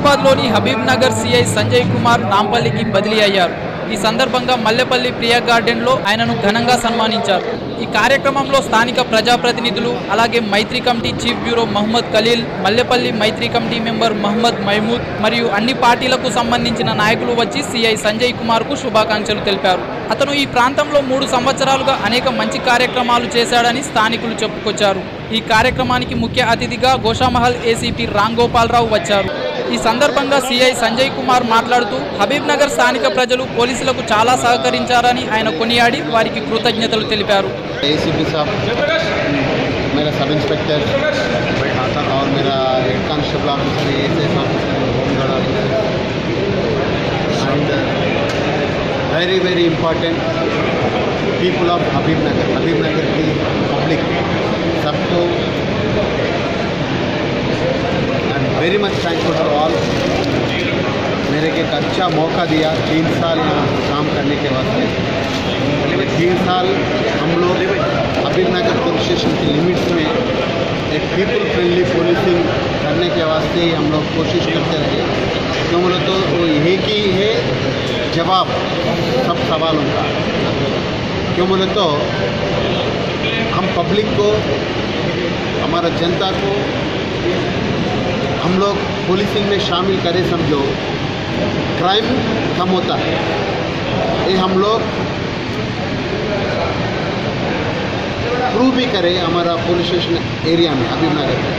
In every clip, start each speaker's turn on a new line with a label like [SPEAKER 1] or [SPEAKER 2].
[SPEAKER 1] హైదరాబాద్లోని హబీబ్నగర్ సిఐ సంజయ్ కుమార్ నాంపల్లికి బదిలీ అయ్యారు. ఈ సందర్భంగా మల్లెపల్లి ప్రియా గార్డెన్లో ఆయనను ఘనంగా సన్మానించారు. ఈ కార్యక్రమంలో స్థానిక ప్రజాప్రతినిధులు, అలాగే Maitri committee chief bureau Mohammad Khaleel, Mallepalli Maitri committee member Mohammad Mahmood మరియు అన్ని పార్టీలకు సంబంధించిన నాయకులు వచ్చి సిఐ సంజయ్ కుమార్కు శుభాకాంక్షలు తెలిపారు. అతను ఈ ప్రాంతంలో 3 సంవత్సరాలుగా అనేక మంచి కార్యక్రమాలు చేశాడని స్థానికులు చెప్పుకొచ్చారు. ఈ కార్యక్రమానికి ముఖ్య అతిథిగా గోషామహల్ ఏసీపీ రామ్ గోపాలరావు వచ్చారు. ఈ సందర్భంగా సిఐ సంజయ్ కుమార్ మాట్లాడుతూ హబీబ్నగర్ స్థానిక ప్రజలు పోలీసులకు చాలా సహకరించారని ఆయన కొనియాడి వారికి కృతజ్ఞతలు తెలిపారు.
[SPEAKER 2] एसीपी साहब, मेरा सब इंस्पेक्टर और मेरा head constable officer, ASI officer, home guard officer and very very important people of Habibnagar की पब्लिक, सबको I am very much thankful to all. मेरे को एक अच्छा मौका दिया 3 साल यहाँ काम करने के वास्ते. 3 साल हम लोग हबीबनगर पुलिस स्टेशन की लिमिट्स में एक पीपल फ्रेंडली पुलिसिंग करने के वास्ते ही हम लोग कोशिश करते रहे. क्यों बोले तो वो एक ही है जवाब सब सवालों का. क्यों बोले तो हम पब्लिक को, हमारा जनता को हम लोग पुलिसिंग में शामिल करें, समझो क्राइम कम होता है. ये हम लोग प्रूव भी करें हमारा पुलिस स्टेशन एरिया में हबीबनगर में.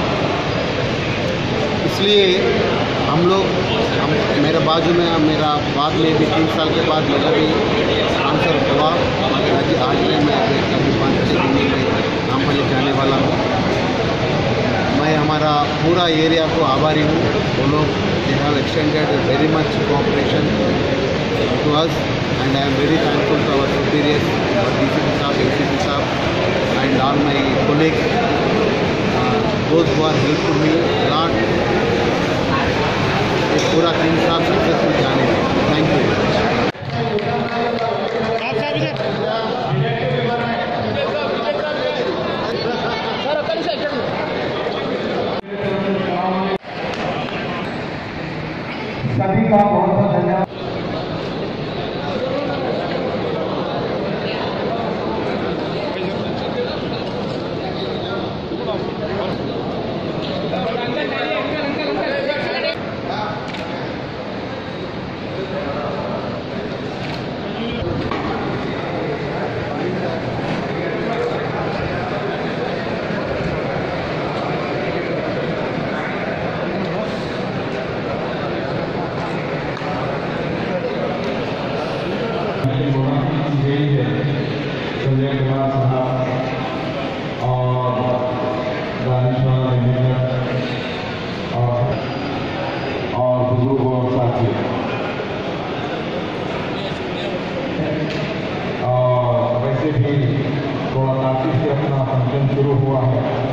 [SPEAKER 2] इसलिए हम लोग मेरे बाजू में, मेरा बाद में भी 3 साल के बाद मेरा भी आंसर हुआ. आज मैं अभी 5-6 दिन में नामपल्ली जाने वाला हूँ. मैं हमारा पूरा एरिया को आभारी हूँ. वो लोग they have extended very much cooperation to us and I am very thankful to our superiors, our DCP साहब, ACP साहब and all my colleagues, those who are helping me a lot. ये पूरा 3 साल सक्सेसफुल जाने में. Thank you.
[SPEAKER 3] सभी का बहुत बहुत धन्यवाद. संजय कुमार साहब और और बुजुर्ग और साथी, और वैसे भी थोड़ा काफी से अपना फंक्शन शुरू हुआ है.